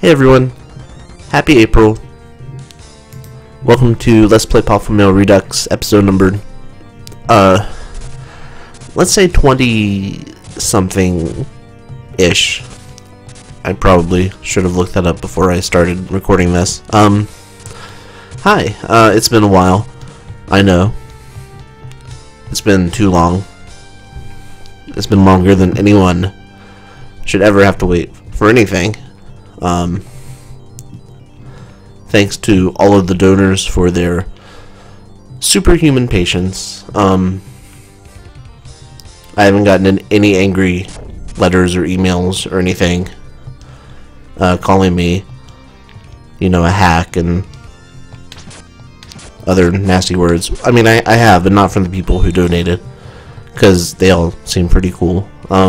Hey everyone, happy April. Welcome to Let's Play Popful Redux episode number, let's say 20 something-ish. I probably should have looked that up before I started recording this. Hi, it's been a while. I know. It's been too long. It's been longer than anyone should ever have to wait for anything. Thanks to all of the donors for their superhuman patience. I haven't gotten any angry letters or emails or anything calling me, you know, a hack and other nasty words. I mean, I have, but not from the people who donated, because they all seem pretty cool.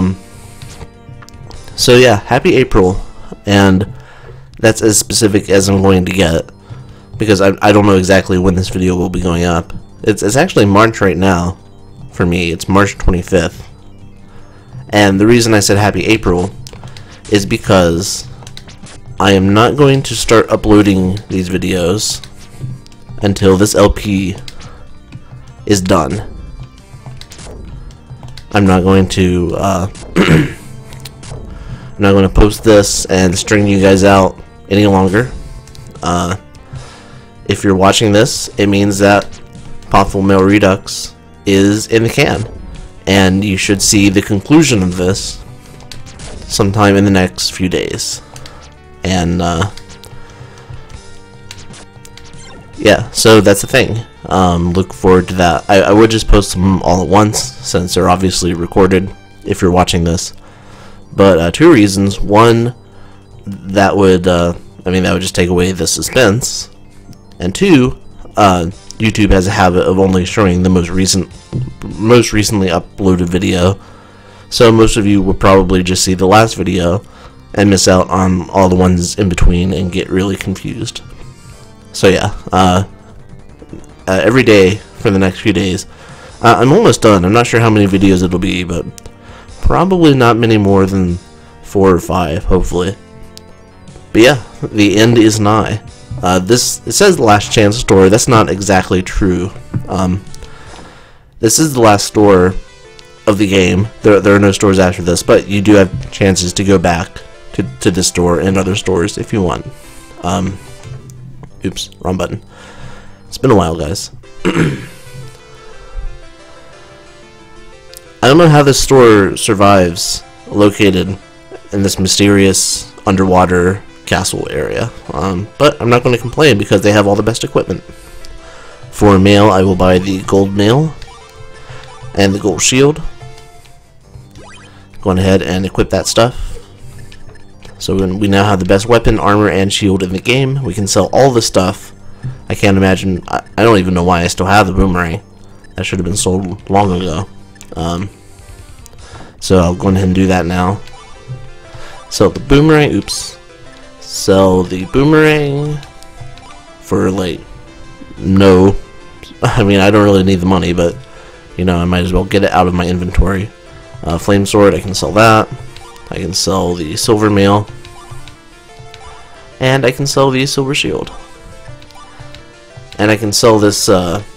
So yeah, happy April, and that's as specific as I'm going to get, because I don't know exactly when this video will be going up. It's actually March right now for me. It's March 25th, and the reason I said happy April is because I am not going to start uploading these videos until this LP is done. I'm not going to I'm not going to post this and string you guys out any longer. If you're watching this, it means that Popful Redux is in the can, and you should see the conclusion of this sometime in the next few days. And yeah, so that's the thing. Look forward to that. I would just post them all at once, since they're obviously recorded if you're watching this. But two reasons. One, that would that would just take away the suspense. And two, YouTube has a habit of only showing the most recently uploaded video. So most of you will probably just see the last video and miss out on all the ones in between and get really confused. So yeah, every day for the next few days. I'm almost done. I'm not sure how many videos it'll be, but probably not many more than 4 or 5, hopefully. But yeah, the end is nigh. It says the last chance store. That's not exactly true. This is the last store of the game. There are no stores after this, but you do have chances to go back to this store and other stores if you want. Oops, wrong button. It's been a while, guys. I don't know how this store survives located in this mysterious underwater castle area, but I'm not going to complain because they have all the best equipment. For mail, I will buy the gold mail and the gold shield. Go ahead and equip that stuff. So we now have the best weapon, armor, and shield in the game. We can sell all the stuff. I can't imagine. I don't even know why I still have the boomerang. That should have been sold long ago. So I'll go ahead and do that now. Sell the boomerang. Oops. Sell the boomerang for like no. I mean, I don't really need the money, but you know, I might as well get it out of my inventory. Flame sword. I can sell that. I can sell the silver mail, and I can sell the silver shield, and I can sell this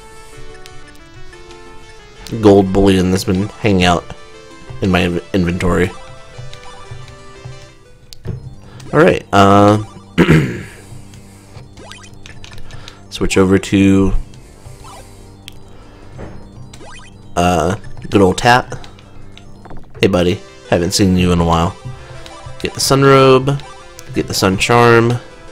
gold bullion that's been hanging out in my inventory. Alright, switch over to good old Tat. Hey buddy, haven't seen you in a while. Get the sun robe, get the sun charm.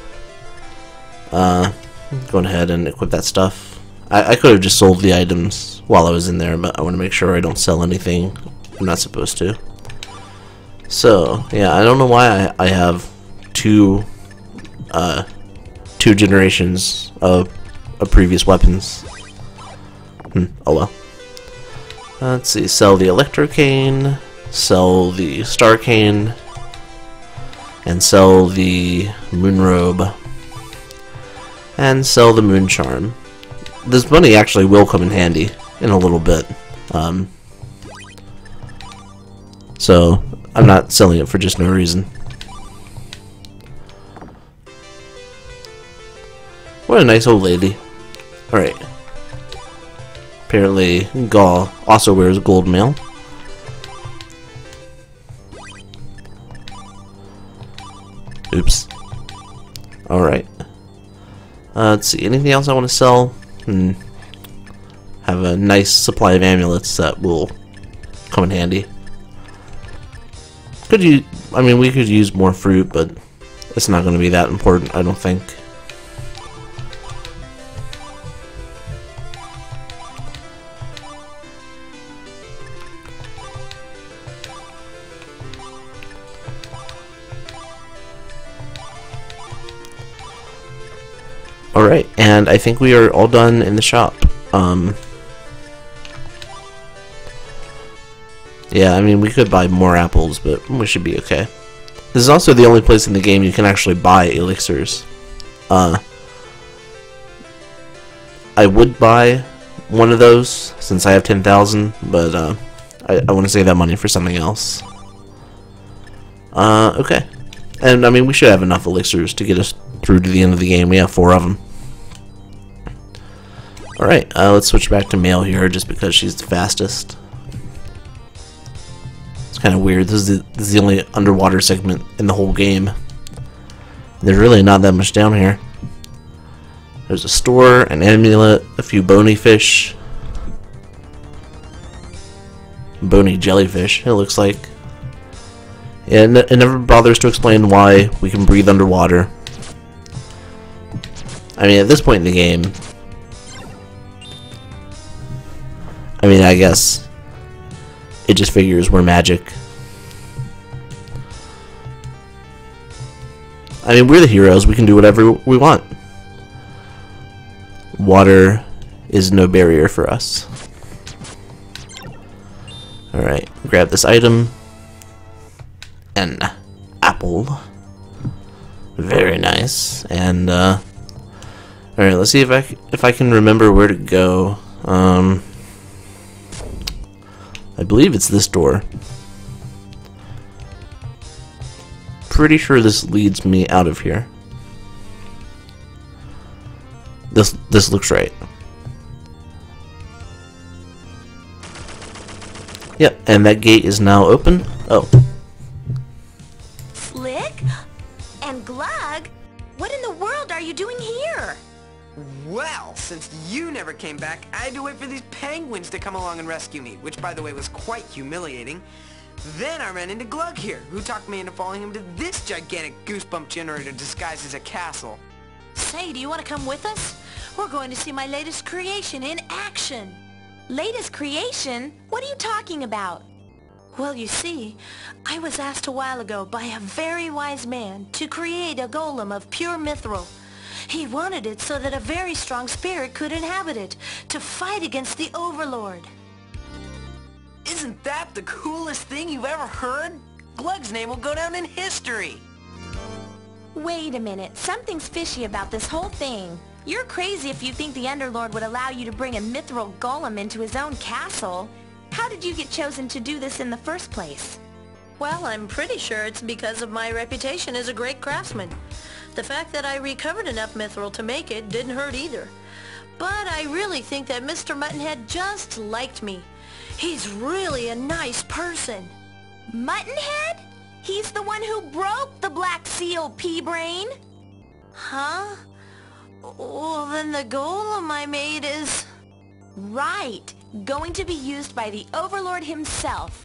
Go ahead and equip that stuff. I could have just sold the items while I was in there, but I want to make sure I don't sell anything I'm not supposed to. So yeah, I don't know why I have two generations of previous weapons. Oh well. Let's see. Sell the electro cane, sell the star cane, and sell the moon robe, and sell the moon charm. This money actually will come in handy in a little bit. So I'm not selling it for just no reason. What a nice old lady. Alright. Apparently, Gaul also wears gold mail. Oops. Alright. Let's see. Anything else I want to sell? Have a nice supply of amulets that will come in handy. I mean, we could use more fruit, but it's not going to be that important, I don't think. Alright, and I think we are all done in the shop. Yeah, I mean, we could buy more apples, but we should be okay. This is also the only place in the game you can actually buy elixirs. I would buy one of those, since I have 10,000, but I want to save that money for something else. Okay. And, I mean, we should have enough elixirs to get us through to the end of the game. We have 4 of them. Alright, let's switch back to Mail here, just because she's the fastest. It's kind of weird. This is the only underwater segment in the whole game. There's really not that much down here. There's a store, an amulet, a few bony fish. Bony jellyfish, it looks like. Yeah, it never bothers to explain why we can breathe underwater. I mean, at this point in the game, I mean, I guess it just figures we're magic. I mean, we're the heroes. We can do whatever we want. Water is no barrier for us. Alright, grab this item. An apple. Very nice. And, alright, let's see if I can remember where to go. I believe it's this door. Pretty sure this leads me out of here. This looks right. Yep, and that gate is now open. Oh. Slick? And Glug? What in the world are you doing here? Well, since you never came back, I had to wait for these penguins to come along and rescue me, which by the way was quite humiliating. Then I ran into Glug here, who talked me into following him to this gigantic goosebump generator disguised as a castle. Say, do you want to come with us? We're going to see my latest creation in action. Latest creation? What are you talking about? Well, you see, I was asked a while ago by a very wise man to create a golem of pure mithril. He wanted it so that a very strong spirit could inhabit it, to fight against the Overlord. Isn't that the coolest thing you've ever heard? Glug's name will go down in history. Wait a minute, something's fishy about this whole thing. You're crazy if you think the Underlord would allow you to bring a mithril golem into his own castle. How did you get chosen to do this in the first place? Well, I'm pretty sure it's because of my reputation as a great craftsman. The fact that I recovered enough mithril to make it didn't hurt either. But I really think that Mr. Muttonhead just liked me. He's really a nice person. Muttonhead? He's the one who broke the Black Seal, Pea-Brain. Huh? Well, then the golem I made is... Right. Going to be used by the Overlord himself.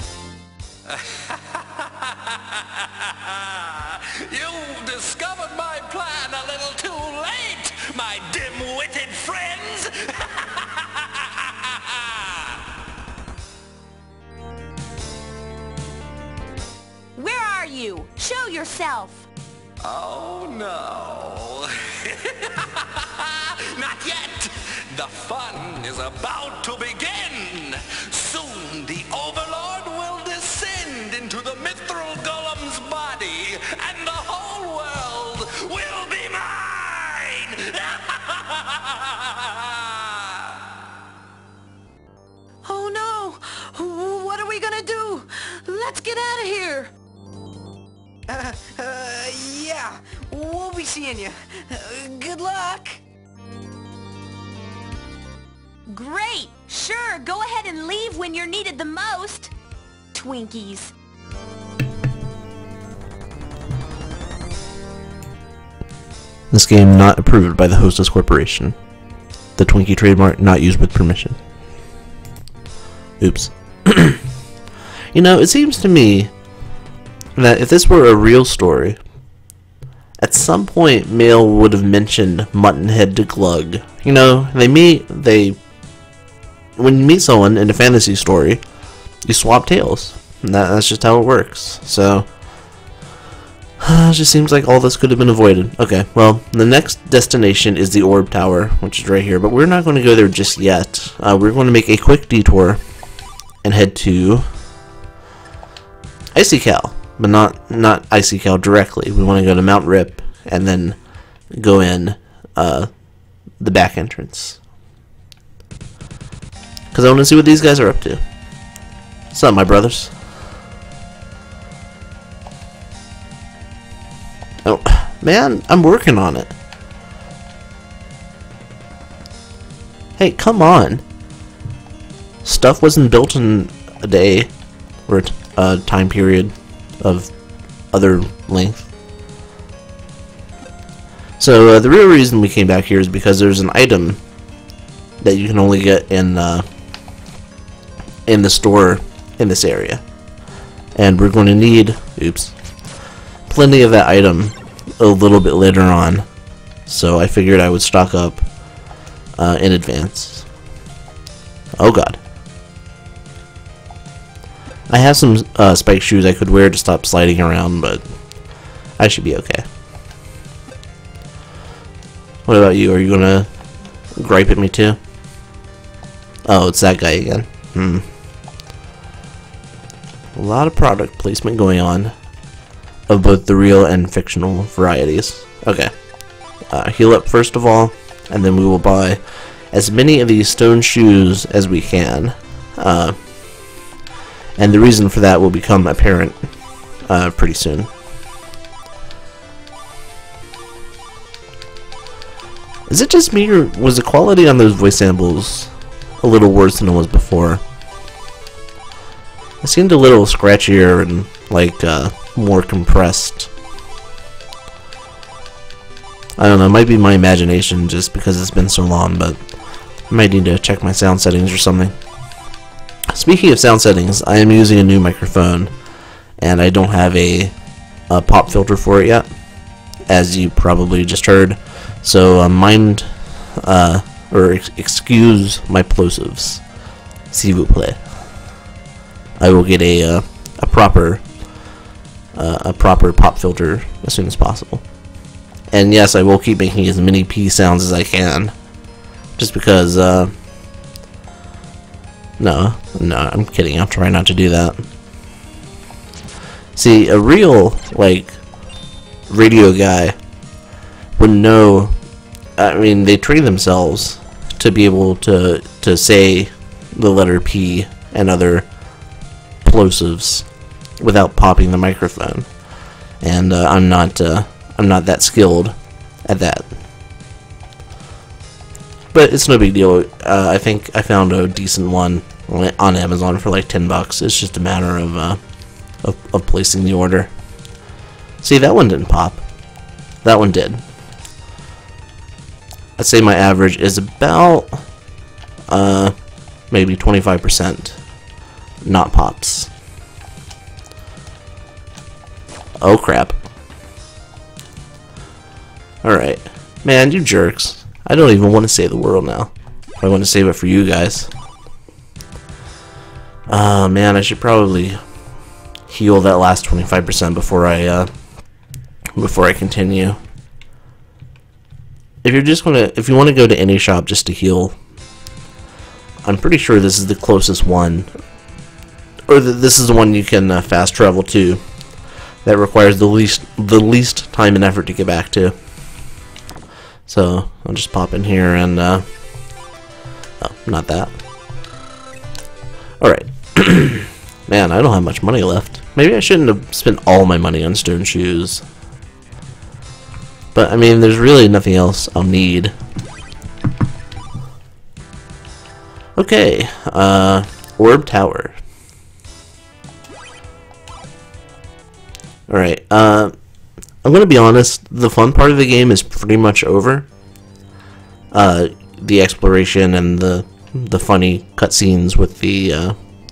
You've discovered my plan a little too late, my dim-witted friends! Where are you? Show yourself. Oh no. Not yet! The fun is about to begin! Soon the Overlord will descend into the mithril golem's body, and the whole world will be mine! Oh no! What are we gonna do? Let's get out of here! Yeah, Yeah, we'll be seeing you. Good luck. Great! Sure, go ahead and leave when you're needed the most. Twinkies. This game not approved by the Hostess Corporation. The Twinkie trademark not used with permission. Oops. You know, it seems to me that if this were a real story, at some point Mail would have mentioned Muttonhead to Glug. You know, when you meet someone in a fantasy story, you swap tails. And that's just how it works. So, it just seems like all this could have been avoided. Okay, well, the next destination is the Orb Tower, which is right here. But we're not going to go there just yet. We're going to make a quick detour and head to Icy Cal. But not Icy Cal directly. We want to go to Mount Rip and then go in the back entrance. Because I want to see what these guys are up to. What's up, my brothers? Oh, man, I'm working on it. Hey, come on. Stuff wasn't built in a day or a time period of other length. So the real reason we came back here is because there's an item that you can only get in the store in this area, and we're going to need, oops, plenty of that item a little bit later on. So I figured I would stock up in advance. Oh god. I have some spike shoes I could wear to stop sliding around, but I should be okay. What about you? Are you gonna gripe at me too? Oh, it's that guy again. A lot of product placement going on of both the real and fictional varieties. Okay. Heal up first of all, and then we will buy as many of these stone shoes as we can. And the reason for that will become apparent pretty soon. Is it just me, or was the quality on those voice samples a little worse than it was before? It seemed a little scratchier and like more compressed. I don't know, it might be my imagination just because it's been so long, but I might need to check my sound settings or something. Speaking of sound settings, I am using a new microphone, and I don't have a pop filter for it yet, as you probably just heard. So excuse my plosives, s'il vous plaît. I will get a proper pop filter as soon as possible. And yes, I will keep making as many P sounds as I can, just because. No, I'm kidding. I'll try not to do that. See, a real like radio guy would know. I mean, they train themselves to be able to say the letter P and other plosives without popping the microphone, and I'm not that skilled at that. But it's no big deal. I think I found a decent one on Amazon for like $10. It's just a matter of placing the order. See, that one didn't pop. That one did. I'd say my average is about maybe 25% not pops. Oh crap. Alright. Man, you jerks. I don't even want to save the world now. I want to save it for you guys. Man, I should probably heal that last 25% before I continue. If you want to go to any shop just to heal, I'm pretty sure this is the closest one, or this is the one you can fast travel to, that requires the least time and effort to get back to. So I'll just pop in here and oh, not that. Alright. Man, I don't have much money left. Maybe I shouldn't have spent all my money on stone shoes. But I mean, there's really nothing else I'll need. Okay, Orb Tower. Alright, I'm gonna be honest, the fun part of the game is pretty much over. The exploration and the funny cutscenes with the,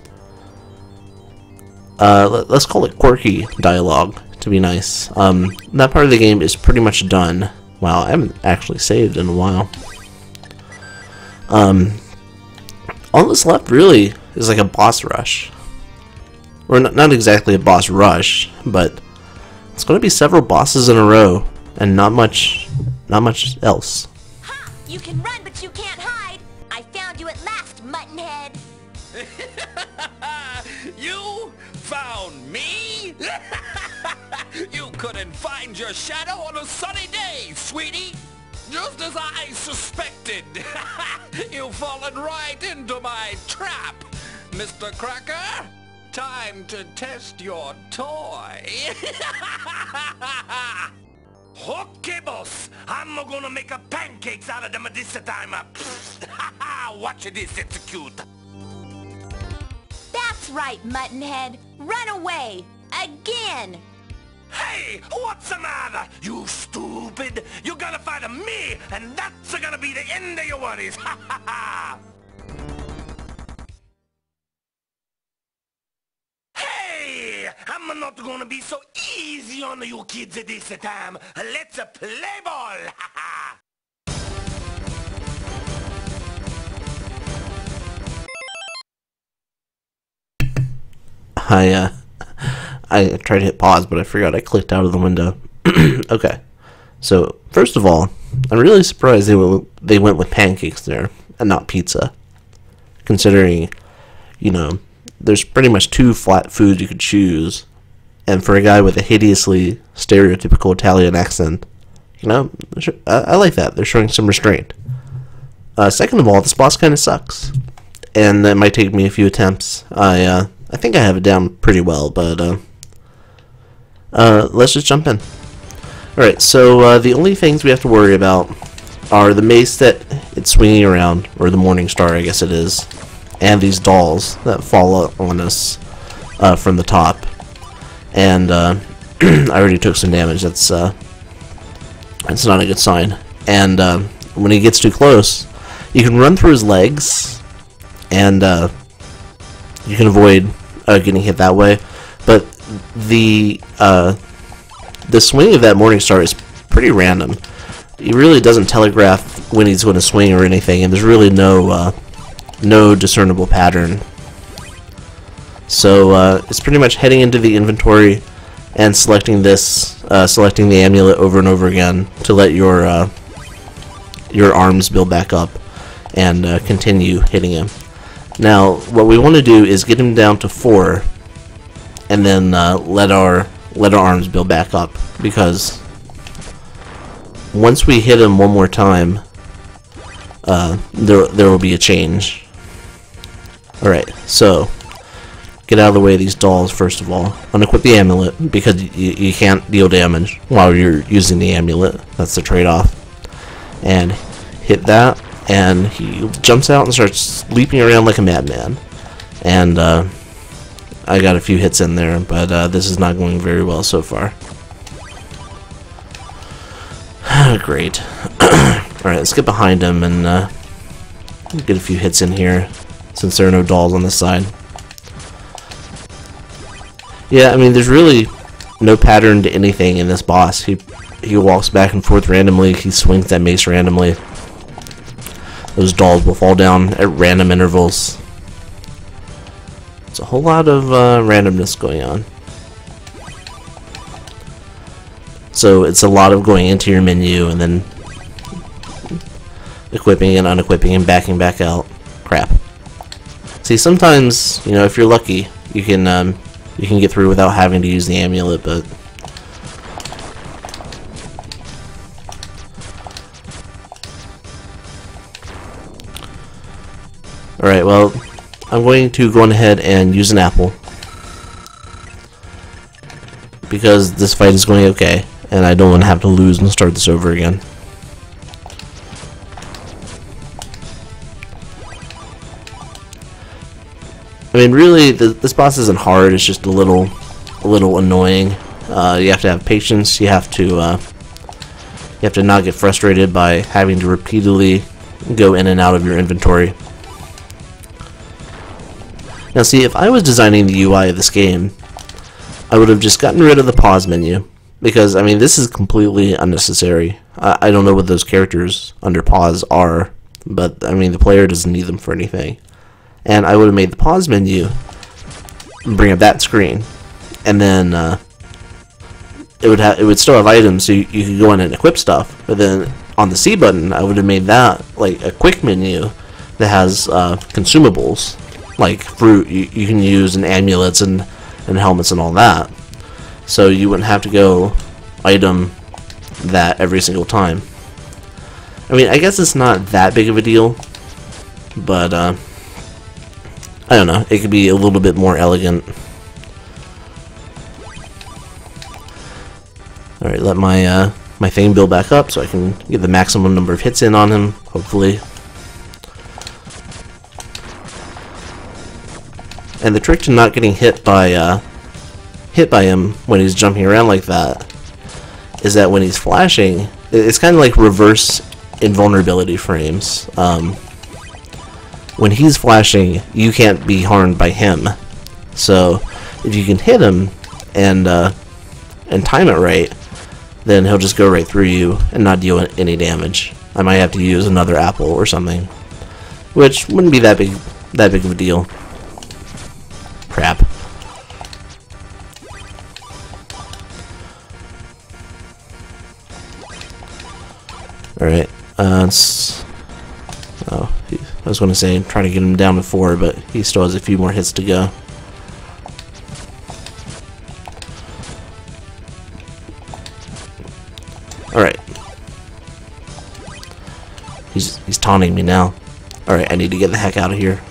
let's call it quirky dialogue, to be nice. That part of the game is pretty much done. Wow, I haven't actually saved in a while. All that's left really is like a boss rush. Or not exactly a boss rush, but it's going to be several bosses in a row, and not much else. Ha! You can run, but you can't hide. I found you at last, Muttonhead. You found me? You couldn't find your shadow on a sunny day, sweetie. Just as I suspected. You've fallen right into my trap, Mr. Cracker. Time to test your toy. Okay, boss. I'm gonna make a pancakes out of them this time. Watch this, it's cute. That's right, Muttonhead. Run away. Again. Hey, what's the matter? You stupid. You're gonna fight me, and that's gonna be the end of your worries. Ha ha ha. Hey, I'm not gonna be so easy on you kids this time. Let's play ball. Ha ha. I tried to hit pause, but I forgot I clicked out of the window. Okay, so first of all, I'm really surprised they went with pancakes there and not pizza, considering, you know, there's pretty much two flat foods you could choose, and for a guy with a hideously stereotypical Italian accent, you know, I like that. They're showing some restraint. Second of all, this boss kind of sucks, and it might take me a few attempts. I think I have it down pretty well, but let's just jump in. Alright, so the only things we have to worry about are the mace that it's swinging around, or the Morning Star, I guess it is, and these dolls that fall on us from the top. And I already took some damage. That's not a good sign. And when he gets too close, you can run through his legs, and you can avoid getting hit that way. But the swing of that Morning Star is pretty random. He really doesn't telegraph when he's going to swing or anything, and there's really no discernible pattern. So it's pretty much heading into the inventory and selecting the amulet over and over again to let your arms build back up and continue hitting him. Now, what we want to do is get him down to 4, and then let our arms build back up, because once we hit him one more time, there will be a change. Alright, so get out of the way of these dolls first of all. Unequip the amulet, because you can't deal damage while you're using the amulet. That's the trade-off. And hit that, and he jumps out and starts leaping around like a madman. And I got a few hits in there, but this is not going very well so far. Great. Alright, let's get behind him and get a few hits in here, since there are no dolls on this side. Yeah, I mean, there's really no pattern to anything in this boss. He walks back and forth randomly, he swings that mace randomly. Those dolls will fall down at random intervals. It's a whole lot of randomness going on. So it's a lot of going into your menu and then equipping and unequipping and backing back out. Crap. See, sometimes, you know, if you're lucky, you can get through without having to use the amulet, but alright, well, I'm going to go on ahead and use an apple, because this fight is going okay, and I don't want to have to lose and start this over again. I mean, really, this boss isn't hard. It's just a little annoying. You have to have patience. You have to not get frustrated by having to repeatedly go in and out of your inventory. Now, see, if I was designing the UI of this game, I would have just gotten rid of the pause menu, because I mean, this is completely unnecessary. I don't know what those characters under pause are, but I mean, the player doesn't need them for anything. And I would have made the pause menu bring up that screen, and then it would still have items, so you could go in and equip stuff. But then on the C button, I would have made that like a quick menu that has consumables like fruit you can use, and amulets and helmets and all that. So you wouldn't have to go item that every single time. I mean, I guess it's not that big of a deal, but I don't know, it could be a little bit more elegant. Alright, let my my thing build back up so I can get the maximum number of hits in on him, hopefully. And the trick to not getting hit by him when he's jumping around like that is that when he's flashing, it's kind of like reverse invulnerability frames. When he's flashing, you can't be harmed by him. So if you can hit him and time it right, then he'll just go right through you and not deal any damage. I might have to use another apple or something, which wouldn't be that big of a deal. Crap. Alright, oh, I was going to say trying to get him down to 4, but he still has a few more hits to go. Alright. He's taunting me now. Alright, I need to get the heck out of here.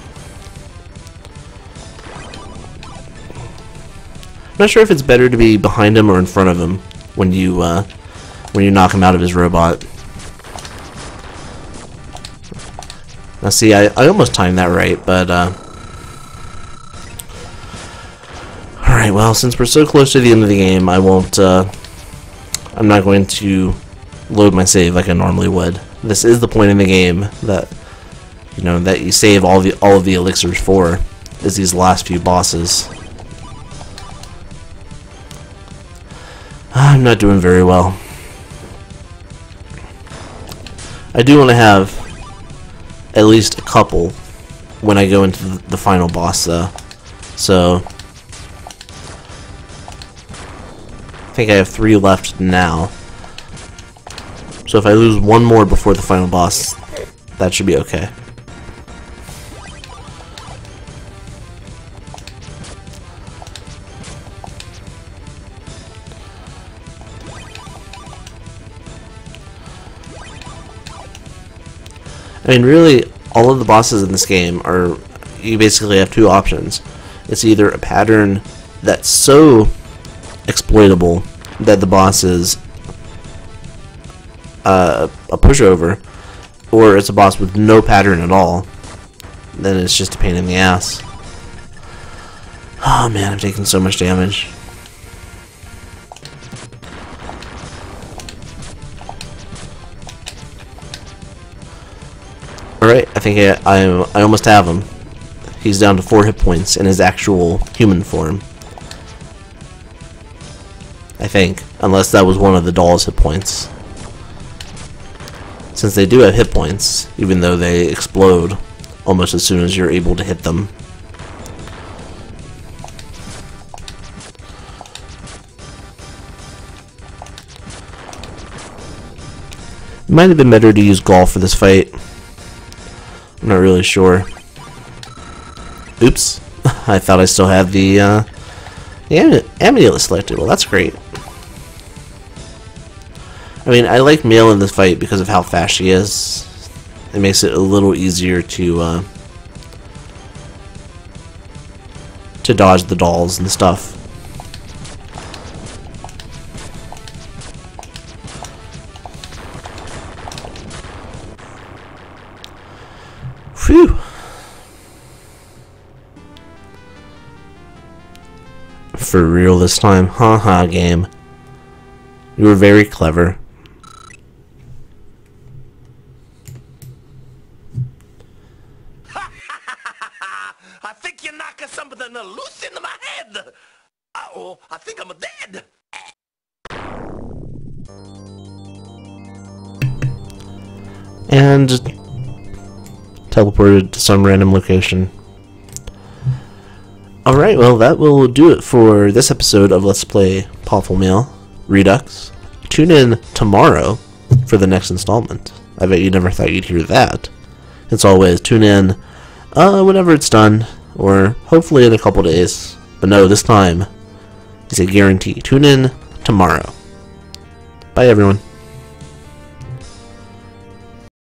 I'm not sure if it's better to be behind him or in front of him when you knock him out of his robot. Now see, I almost timed that right, but alright, well, since we're so close to the end of the game, I'm not going to load my save like I normally would. This is the point in the game that that you save all of the elixirs for, is these last few bosses. I'm not doing very well. I do want to have at least a couple when I go into the final boss, though. So I think I have 3 left now. So if I lose one more before the final boss, that should be okay. I mean, really, all of the bosses in this game are, you basically have 2 options. It's either a pattern that's so exploitable that the boss is a pushover, or it's a boss with no pattern at all. Then it's just a pain in the ass. Oh man, I'm taking so much damage. Alright, I think I almost have him. He's down to 4 hit points in his actual human form. I think, unless that was one of the doll's hit points. Since they do have hit points, even though they explode almost as soon as you're able to hit them. It might have been better to use Gall for this fight. I'm not really sure. Oops. I thought I still had the amulet selected. Well, that's great. I mean, I like Mail in this fight because of how fast she is. It makes it a little easier to dodge the dolls and stuff. Phew. For real this time. Haha, game. You were very clever. I think you're knocking something loose into my head. Uh-oh, I think I'm dead. And teleported to some random location. Alright, well that will do it for this episode of Let's Play Popful Mail Redux. Tune in tomorrow for the next installment. I bet you never thought you'd hear that. As always, tune in whenever it's done, or hopefully in a couple days. But no, this time is a guarantee. Tune in tomorrow. Bye everyone.